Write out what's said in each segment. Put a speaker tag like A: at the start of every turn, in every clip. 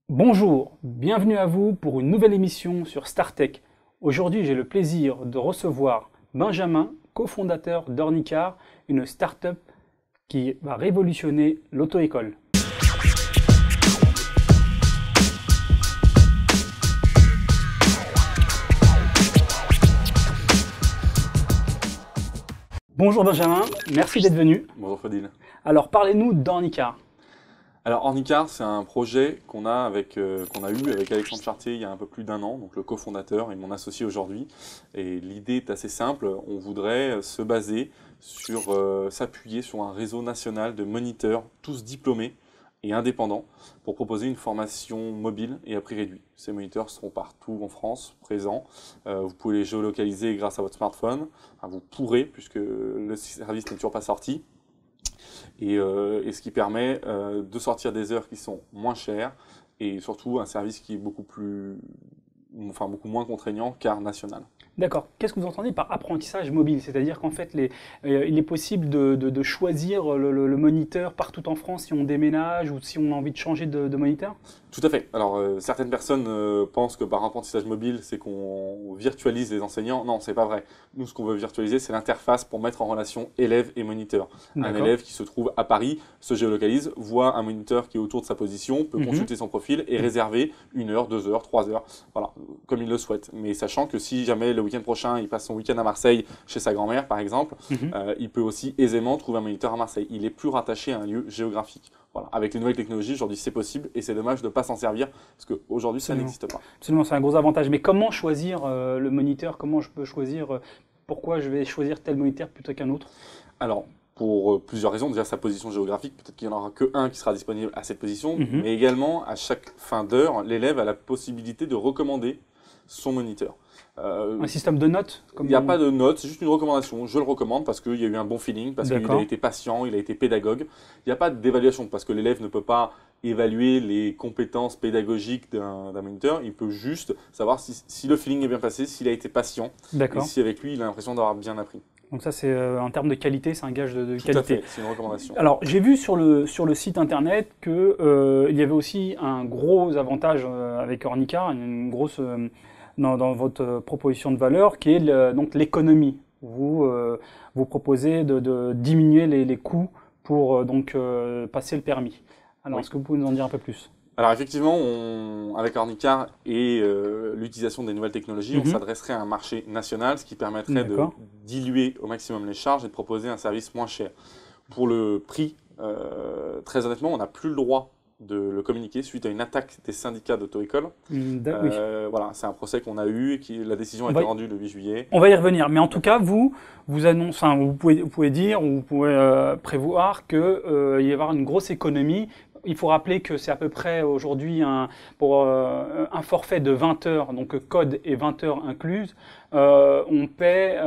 A: Bonjour, bienvenue à vous pour une nouvelle émission sur StarTech. Aujourd'hui, j'ai le plaisir de recevoir Benjamin, cofondateur d'Ornicar, une start-up qui va révolutionner l'auto-école. Bonjour Benjamin, merci d'être venu.
B: Bonjour Fodil.
A: Alors parlez-nous d'Ornicar.
B: Alors Ornicar, c'est un projet qu'on a eu avec Alexandre Chartier il y a un peu plus d'un an, donc le cofondateur et mon associé aujourd'hui. Et l'idée est assez simple, on voudrait se baser sur, s'appuyer sur un réseau national de moniteurs, tous diplômés et indépendants, pour proposer une formation mobile et à prix réduit. Ces moniteurs seront partout en France, présents. Vous pouvez les géolocaliser grâce à votre smartphone. Enfin, vous pourrez, puisque le service n'est toujours pas sorti. Et ce qui permet de sortir des heures qui sont moins chères et surtout un service qui est beaucoup moins contraignant car national.
A: D'accord. Qu'est-ce que vous entendez par apprentissage mobile? C'est-à-dire qu'en fait, il est possible de choisir le moniteur partout en France si on déménage ou si on a envie de changer de moniteur?
B: Tout à fait. Alors, certaines personnes pensent que par apprentissage mobile, c'est qu'on virtualise les enseignants. Non, c'est pas vrai. Nous, ce qu'on veut virtualiser, c'est l'interface pour mettre en relation élève et moniteur. Un élève qui se trouve à Paris se géolocalise, voit un moniteur qui est autour de sa position, peut consulter son profil et réserver 1 heure, 2 heures, 3 heures, voilà, comme il le souhaite. Mais sachant que si jamais le week-end prochain, il passe son week-end à Marseille chez sa grand-mère, par exemple, il peut aussi aisément trouver un moniteur à Marseille. Il est plus rattaché à un lieu géographique. Voilà. Avec les nouvelles technologies, aujourd'hui, c'est possible et c'est dommage de ne pas s'en servir parce qu'aujourd'hui, ça n'existe pas.
A: Absolument, c'est un gros avantage. Mais comment choisir le moniteur? Comment je peux choisir pourquoi je vais choisir tel moniteur plutôt qu'un autre?
B: Alors, pour plusieurs raisons. Déjà, sa position géographique, peut-être qu'il n'y en aura qu'un qui sera disponible à cette position, mais également, à chaque fin d'heure, l'élève a la possibilité de recommander son moniteur.
A: Un système de notes
B: Il n'y a pas de notes, c'est juste une recommandation. Je le recommande parce qu'il y a eu un bon feeling, parce qu'il a été patient, il a été pédagogue. Il n'y a pas d'évaluation parce que l'élève ne peut pas évaluer les compétences pédagogiques d'un moniteur. Il peut juste savoir si le feeling est bien passé, s'il a été patient et si avec lui il a l'impression d'avoir bien appris.
A: Donc ça, c'est en termes de qualité, c'est un gage de
B: Tout
A: qualité.
B: À fait, c'est une recommandation.
A: Alors, j'ai vu sur le site internet qu'il y avait aussi un gros avantage avec Ornicar, une grosse dans votre proposition de valeur, qui est donc l'économie. Vous proposez de diminuer les coûts pour passer le permis. Alors, est-ce que vous pouvez nous en dire un peu plus?
B: Alors effectivement, avec Ornicar et l'utilisation des nouvelles technologies, on s'adresserait à un marché national, ce qui permettrait de diluer au maximum les charges et de proposer un service moins cher. Pour le prix, très honnêtement, on n'a plus le droit de le communiquer suite à une attaque des syndicats d'auto-école. Voilà, c'est un procès qu'on a eu et la décision a été rendue le 8 juillet.
A: On va y revenir, mais en tout cas, vous annoncez, vous pouvez dire ou vous pouvez prévoir qu'il va y avoir une grosse économie. Il faut rappeler que c'est à peu près aujourd'hui pour un forfait de 20 heures, donc code et 20 heures incluses, on paie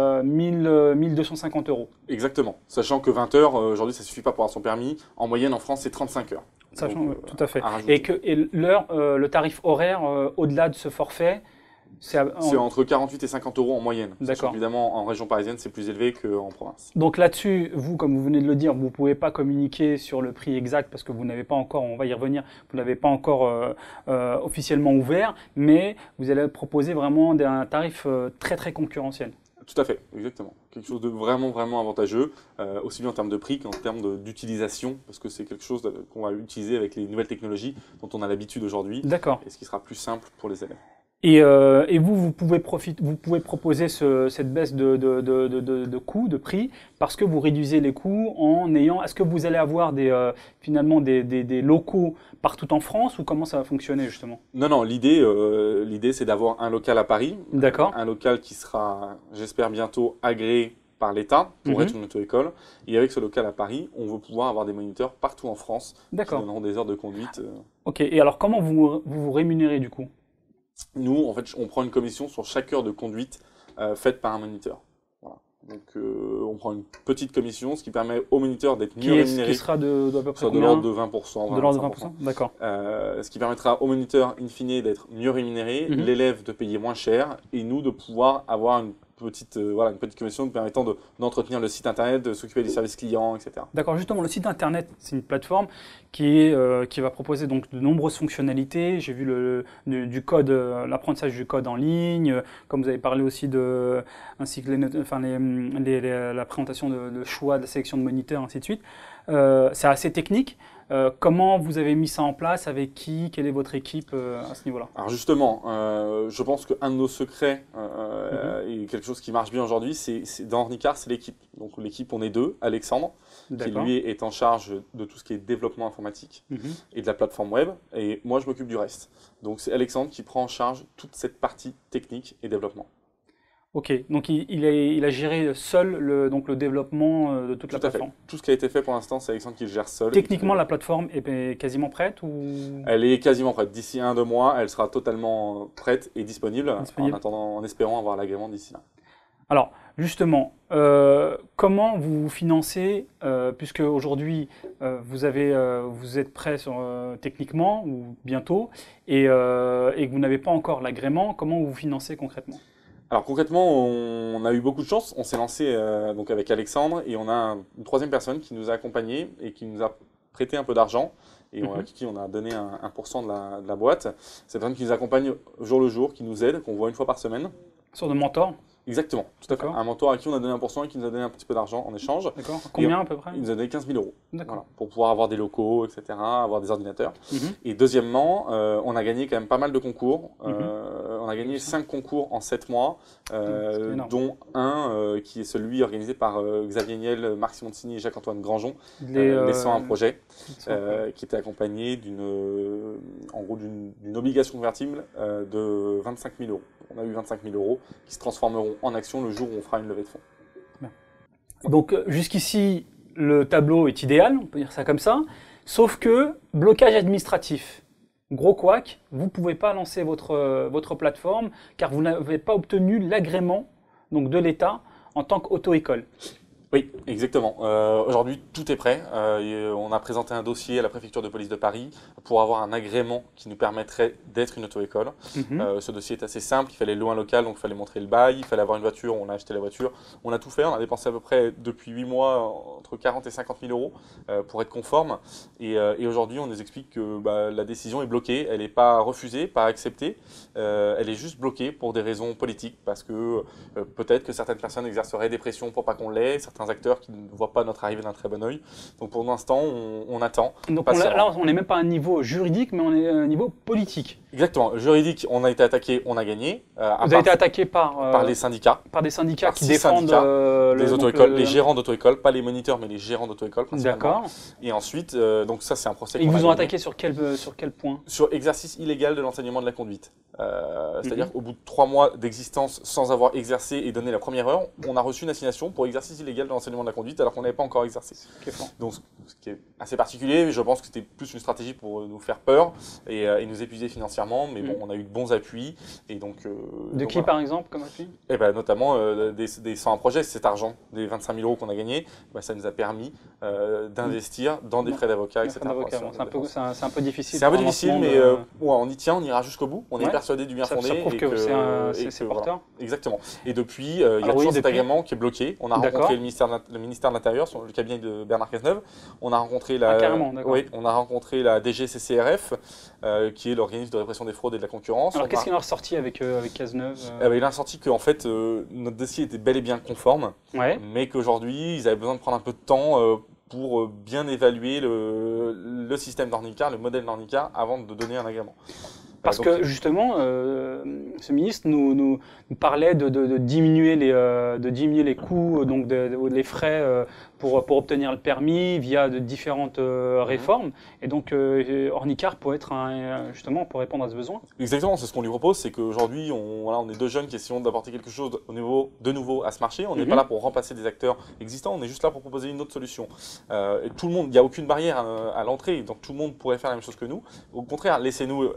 A: 1250 €.
B: Exactement, sachant que 20 heures, aujourd'hui, ça ne suffit pas pour avoir son permis. En moyenne, en France, c'est 35 heures.
A: Sachant, tout à fait. Et le tarif horaire, au-delà de ce forfait,
B: c'est entre 48 et 50 € en moyenne.
A: D'accord.
B: Évidemment, en région parisienne, c'est plus élevé qu'en province.
A: Donc là-dessus, vous, comme vous venez de le dire, vous ne pouvez pas communiquer sur le prix exact parce que vous n'avez pas encore, on va y revenir, vous n'avez pas encore officiellement ouvert, mais vous allez proposer vraiment un tarif très très concurrentiel.
B: Tout à fait, exactement. Quelque chose de vraiment, vraiment avantageux, aussi bien en termes de prix qu'en termes d'utilisation, parce que c'est quelque chose qu'on va utiliser avec les nouvelles technologies dont on a l'habitude aujourd'hui.
A: D'accord.
B: Et ce qui sera plus simple pour les élèves.
A: Et vous pouvez proposer cette baisse de coûts, de prix, parce que vous réduisez les coûts en ayant. Est-ce que vous allez avoir finalement des locaux partout en France ou comment ça va fonctionner justement?
B: Non, l'idée c'est d'avoir un local à Paris.
A: D'accord.
B: Un local qui sera, j'espère bientôt, agréé par l'État pour être une auto-école. Et avec ce local à Paris, on veut pouvoir avoir des moniteurs partout en France qui donneront des heures de conduite.
A: Ok, et alors comment vous rémunérez du coup?
B: Nous, en fait, on prend une commission sur chaque heure de conduite faite par un moniteur. Voilà. Donc, on prend une petite commission, ce qui permet au moniteur d'être mieux rémunéré.
A: Qui sera de à peu près
B: de l'ordre de 20%.
A: De l'ordre de 20%, d'accord.
B: Ce qui permettra au moniteur, in fine, d'être mieux rémunéré, l'élève de payer moins cher et nous de pouvoir avoir une voilà, une petite commission permettant d'entretenir le site internet, de s'occuper des services clients, etc.
A: D'accord, justement, le site internet, c'est une plateforme qui va proposer donc de nombreuses fonctionnalités. J'ai vu du code, l'apprentissage du code en ligne, comme vous avez parlé aussi ainsi que la présentation de choix, de la sélection de moniteurs, ainsi de suite. C'est assez technique. Comment vous avez mis ça en place? Avec qui? Quelle est votre équipe à ce niveau-là?
B: Alors justement, je pense qu'un de nos secrets et quelque chose qui marche bien aujourd'hui, dans Ornicar, c'est l'équipe. Donc l'équipe, on est deux. Alexandre, qui lui est en charge de tout ce qui est développement informatique et de la plateforme web. Et moi, je m'occupe du reste. Donc c'est Alexandre qui prend en charge toute cette partie technique et développement.
A: Ok, donc il a géré seul le développement de toute la plateforme.
B: Tout ce qui a été fait pour l'instant, c'est Alexandre qui le gère seul.
A: Techniquement, la plateforme est quasiment prête ou...
B: Elle est quasiment prête. D'ici 1-2 mois, elle sera totalement prête et disponible. En espérant avoir l'agrément d'ici là.
A: Alors, justement, comment vous financez, puisque aujourd'hui vous êtes prêt techniquement ou bientôt, et que vous n'avez pas encore l'agrément, comment vous financez concrètement?
B: Alors concrètement, on a eu beaucoup de chance. On s'est lancé donc avec Alexandre et on a une troisième personne qui nous a accompagnés et qui nous a prêté un peu d'argent et à qui on a donné 1% de la boîte. C'est une personne qui nous accompagne jour le jour, qui nous aide, qu'on voit une fois par semaine.
A: Sur de mentor?
B: Exactement, tout à fait. Un mentor à qui on a donné 1% et qui nous a donné un petit peu d'argent en échange.
A: D'accord. Combien à peu près?
B: Il nous a donné 15 000 euros.
A: D'accord.
B: Voilà, pour pouvoir avoir des locaux, etc., avoir des ordinateurs. Et deuxièmement, on a gagné quand même pas mal de concours. On a gagné 5 concours en 7 mois, dont un qui est celui organisé par Xavier Niel, Marc Simoncini et Jacques-Antoine Grangeon, les 101 projets, qui était accompagné d'une obligation convertible de 25 000 euros. On a eu 25 000 euros qui se transformeront en actions le jour où on fera une levée de fonds.
A: Bien. Donc jusqu'ici, le tableau est idéal, on peut dire ça comme ça, sauf que blocage administratif. Gros couac, vous ne pouvez pas lancer votre plateforme car vous n'avez pas obtenu l'agrément de l'État en tant qu'auto-école.
B: Oui, exactement. Aujourd'hui, tout est prêt. On a présenté un dossier à la préfecture de police de Paris pour avoir un agrément qui nous permettrait d'être une auto-école. Ce dossier est assez simple. Il fallait louer un local, donc il fallait montrer le bail. Il fallait avoir une voiture, on a acheté la voiture. On a tout fait. On a dépensé à peu près, depuis 8 mois, entre 40 et 50 000 euros pour être conforme. Et aujourd'hui, on nous explique que la décision est bloquée. Elle n'est pas refusée, pas acceptée. Elle est juste bloquée pour des raisons politiques, parce que peut-être que certaines personnes exerceraient des pressions pour pas qu'on l'ait, certains acteurs qui ne voient pas notre arrivée d'un très bon œil. Donc pour l'instant, on attend.
A: Donc là, on n'est même pas à un niveau juridique, mais on est à un niveau politique.
B: Exactement. Juridique, on a été attaqué, on a gagné.
A: Vous avez été attaqué par
B: les syndicats.
A: Par des syndicats qui défendent
B: les auto-écoles, les gérants d'auto-écoles, pas les moniteurs, mais les gérants d'auto-écoles principalement.
A: D'accord.
B: Et ensuite, donc ça c'est un procès.
A: Ils vous ont attaqué sur quel point?
B: Sur exercice illégal de l'enseignement de la conduite. C'est-à-dire qu'au bout de 3 mois d'existence sans avoir exercé et donné la première heure, on a reçu une assignation pour exercice illégal de l'enseignement de la conduite alors qu'on n'avait pas encore exercé. Donc ce qui est assez particulier, je pense que c'était plus une stratégie pour nous faire peur et nous épuiser financièrement, mais bon, on a eu de bons appuis. Et donc,
A: qui voilà. Par exemple comme appui?
B: Notamment des 101 projets, cet argent, des 25 000 euros qu'on a gagné, ça nous a permis d'investir dans des frais d'avocat, etc.
A: C'est un peu difficile.
B: C'est un peu difficile, mais on y tient, on ira jusqu'au bout. On est persuadé du bien fondé.
A: Ça prouve que c'est porteur.
B: Voilà. Exactement. Et depuis, il y a toujours cet agrément qui est bloqué. On a rencontré le ministère de l'Intérieur, le cabinet de Bernard Cazeneuve. On a rencontré la DGCCRF, qui est l'organisme de répression des fraudes et de la concurrence.
A: Alors qu'est-ce qu'il en est ressorti avec Cazeneuve?
B: Il a ressorti qu'en fait, notre dossier était bel et bien conforme, mais qu'aujourd'hui, ils avaient besoin de prendre un peu de temps pour bien évaluer le système d'Ornicar, le modèle d'Ornicar, avant de donner un agrément.
A: Parce que justement, ce ministre nous parlait de diminuer les coûts, donc les frais pour obtenir le permis via de différentes réformes. Et donc Ornicar pourrait être justement pour répondre à ce besoin.
B: Exactement, c'est ce qu'on lui propose, c'est qu'aujourd'hui on est deux jeunes qui essayons d'apporter quelque chose de nouveau à ce marché. On n'est pas là pour remplacer des acteurs existants, on est juste là pour proposer une autre solution. Et tout le monde, il n'y a aucune barrière à l'entrée, donc tout le monde pourrait faire la même chose que nous. Au contraire, laissez-nous exister,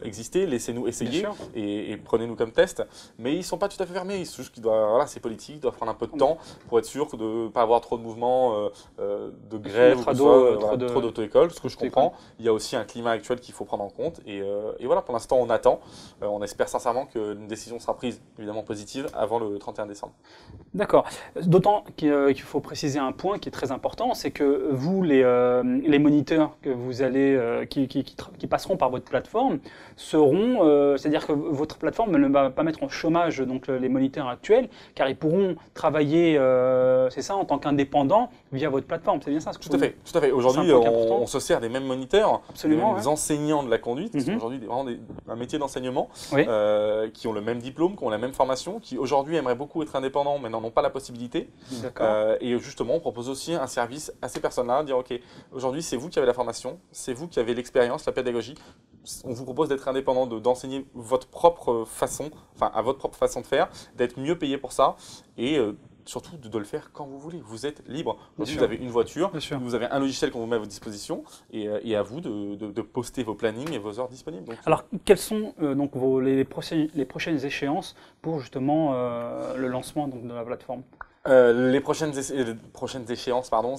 B: laissez-nous essayer
A: Bien sûr.
B: et prenez-nous comme test. Mais ils ne sont pas tout à fait fermés, c'est juste qu'ils doivent, voilà, c'est politique, ils doivent prendre un peu de temps pour être sûr de ne pas avoir trop de mouvements de grève ou
A: mettre à
B: que ce
A: dos,
B: soit,
A: trop de-
B: trop d'auto-école, ce que je
A: d'auto-école.
B: comprends. Il y a aussi un climat actuel qu'il faut prendre en compte. Et voilà, pour l'instant, on attend. On espère sincèrement qu'une décision sera prise, évidemment positive, avant le 31 décembre.
A: D'accord. D'autant qu'il faut préciser un point qui est très important, c'est que vous, les moniteurs que vous allez, qui passeront par votre plateforme, seront, c'est-à-dire que votre plateforme ne va pas mettre en chômage donc les moniteurs actuels, car ils pourront travailler, c'est ça, en tant qu'indépendants via votre plateforme. C'est bien ça ce que
B: Tout à fait, tout à fait. Aujourd'hui,
A: C'est un point important.
B: on se sert des mêmes moniteurs,
A: Absolument,
B: des
A: ouais.
B: enseignants de la conduite, qui sont
A: Mhm.
B: aujourd'hui vraiment un métier d'enseignement,
A: Oui.
B: qui ont le même diplôme, qui ont la même formation, qui aujourd'hui aimeraient beaucoup être indépendants, mais n'en ont pas la possibilité.
A: D'accord.
B: Et justement, on propose aussi un service à ces personnes-là, dire ok, aujourd'hui c'est vous qui avez la formation, c'est vous qui avez l'expérience, la pédagogie. On vous propose d'être indépendant, d'enseigner votre propre façon, enfin à votre propre façon de faire, d'être mieux payé pour ça et surtout de le faire quand vous voulez. Vous êtes libre. Aujourd'hui,
A: sûr.
B: vous avez une voiture,
A: Bien sûr.
B: vous avez un logiciel qu'on vous met à votre disposition et à vous de poster vos plannings et vos heures disponibles. Donc,
A: Alors, quelles sont donc les prochaines échéances pour justement le lancement donc, de la plateforme?
B: les prochaines échéances, pardon,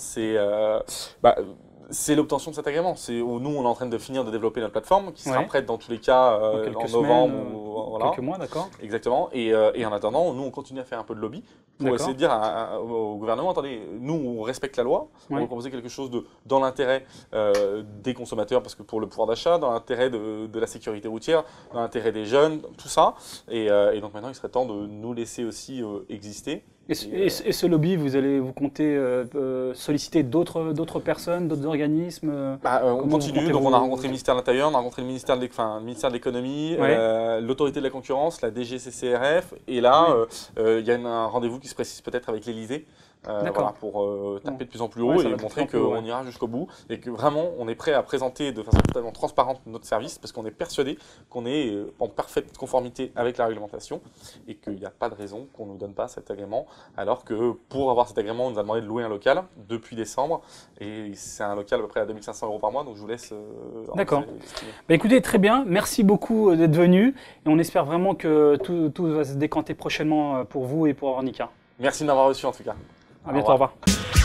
B: bah, c'est l'obtention de cet agrément. Nous, on est en train de finir de développer notre plateforme qui sera
A: Ouais.
B: prête dans tous les cas
A: Dans quelques
B: en
A: semaines,
B: novembre. Voilà.
A: quelques mois, d'accord.
B: Exactement. Et en attendant, nous, on continue à faire un peu de lobby pour
A: D'accord.
B: essayer de dire au gouvernement, attendez, nous, on respecte la loi, on
A: Ouais.
B: va proposer quelque chose dans l'intérêt des consommateurs, parce que pour le pouvoir d'achat, dans l'intérêt de la sécurité routière, dans l'intérêt des jeunes, tout ça. Et donc maintenant, il serait temps de nous laisser aussi exister.
A: Et ce lobby, vous comptez solliciter d'autres personnes, d'autres organismes
B: On
A: Comment
B: continue,
A: vous comptez
B: donc on a
A: vous-
B: rencontré le ministère de l'Intérieur, on a rencontré le ministère de l'Économie,
A: Ouais.
B: l'Autorité de la Concurrence, la DGCCRF, et là, il y a un rendez-vous qui se précise peut-être avec l'Élysée.
A: D'accord.
B: Voilà, pour taper de plus en plus
A: Ouais,
B: haut
A: ça
B: et
A: va de
B: montrer
A: plus en plus haut,
B: qu'on
A: ouais.
B: ira jusqu'au bout et que vraiment on est prêt à présenter de façon totalement transparente notre service parce qu'on est persuadé qu'on est en parfaite conformité avec la réglementation et qu'il n'y a pas de raison qu'on ne nous donne pas cet agrément alors que pour avoir cet agrément on nous a demandé de louer un local depuis décembre et c'est un local à peu près à 2 500 € par mois donc je vous laisse
A: D'accord.
B: estimer.
A: Bah, écoutez, très bien. Merci beaucoup d'être venu. Et on espère vraiment que tout va se décanter prochainement pour vous et pour Ornica.
B: Merci de m'avoir reçu en tout cas.
A: À bientôt, au revoir.